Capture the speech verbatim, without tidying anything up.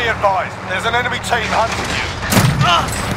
Be advised, there's an enemy team hunting you.